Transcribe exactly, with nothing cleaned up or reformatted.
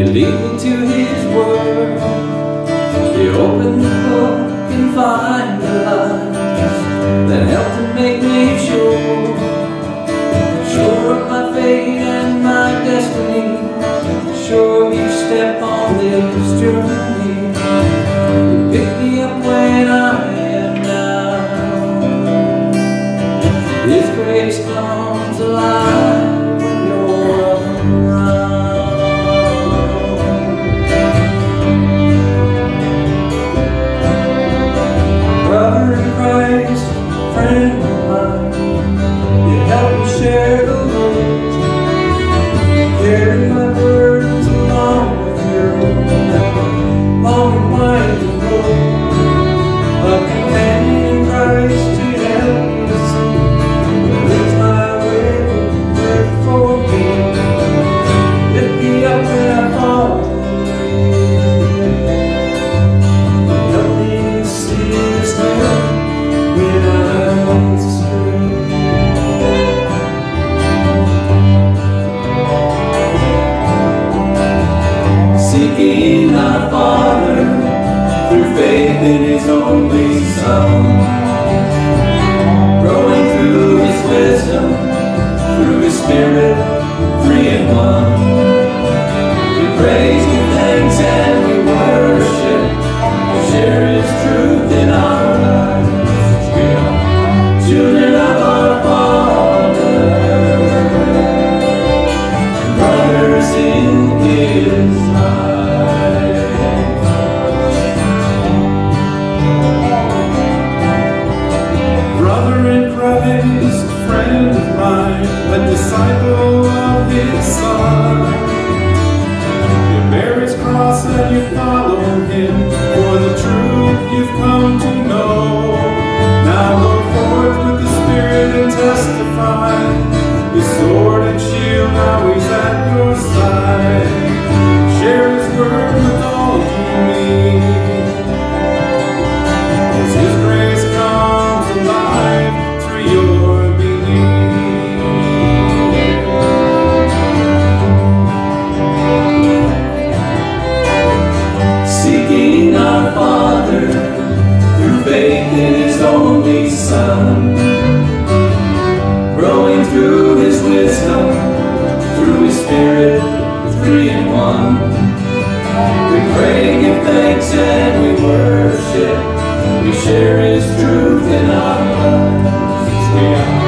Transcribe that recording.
lead me to His Word. You open the book and find the lies that help to make me sure, sure of my fate and my destiny, sure of each step on this journey. You pick me up when I am down. His grace comes alive when you're around. Brother in Christ, friend of mine, you help me share the load, carry my burdens along with your long and winding road. A companion in Christ to help me to see what leads my way there for me. Lift me up when I fall, help me to see His will when I'm astray. Seeking our Father through faith in His only Son, growing through His wisdom, through His Spirit, three in one. We praise, give thanks, and we worship, we share His truth in our lives. We are children of our Father, and brothers in His eyes. Brother in Christ, friend of mine, a disciple of His Son. You bear His cross and you follow Him for the truth you've come to know. Now go forth with the Spirit and testify. His sword and shield, now He's at your side. Share His word with all you meet, as His grace comes alive through your belief. Seeking our Father through faith in His only Son, growing through His wisdom, through His Spirit, three in one. We pray, give thanks, and we worship, we share His truth in our lives. We are